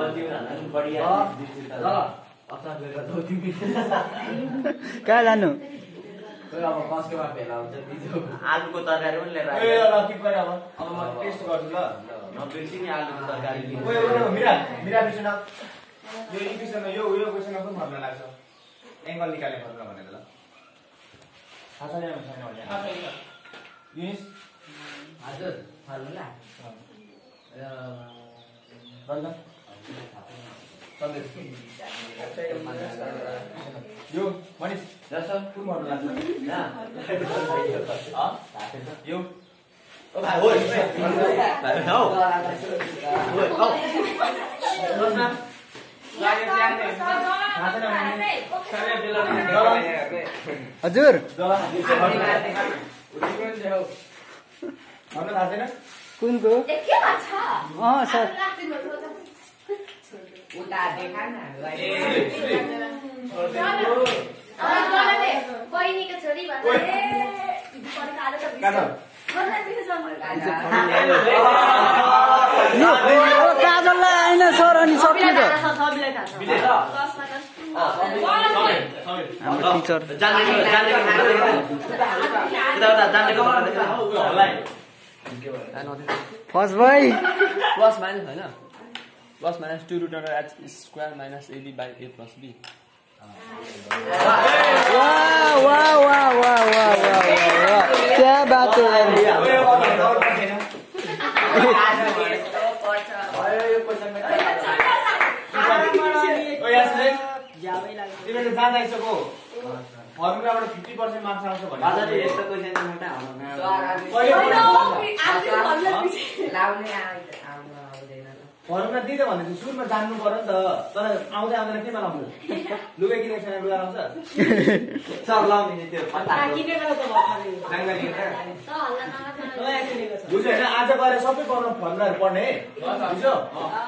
कहाँ जानु आलुको तरकारी पनि लिएर आयो ल किप गरे अब म टेस्ट गर्छु ल नबिर्सी नि आलुको तरकारी ओए मिरा मिरा बिसना यो इक्वेसनमा यो क्वेसनमा कुन फर्मुला लाग्छ एंगल निकाल्ने फर्मुला भनेर ल थाहा छैन भने युनिस हजुर फर्मुला यो मनिस जसो कुन फर्मुला लाग्छ यो ओ भाइ हो हजुर कुनको सर उता देखा न बहिनीको छोरी काजललाई आएन सर अनि सक्यो त हाम्रो टिचर फर्स्ट भाइ प्लस माइनस होइन plus minus 2 root under h square minus ab by a plus b वाह वाह वाह वाह वाह वाह क्या बात है तिमीले जाँदैछको फर्मुलाबाट 50% मार्क्स आउँछ भने बाजाले यस्तो क्वेशन मोटा फर्मुला दिँदै भनेपछि सुरुमा जान्नु पर्यो नि त तर आउँदै आउँदैन के बनाउँछ लुगा किनेको छैन लुगा लाउँछ सर लाउने त्यो बुझ्यो होइन आज गएर सबै फर्मुलाहरू पढ्ने बुझ्यो